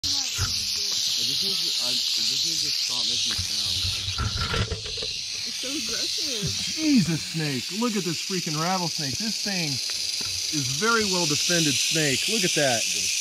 This needs to stop making sounds. It's so aggressive. Jesus, snake. Look at this freaking rattlesnake. This thing is very well defended snake. Look at that.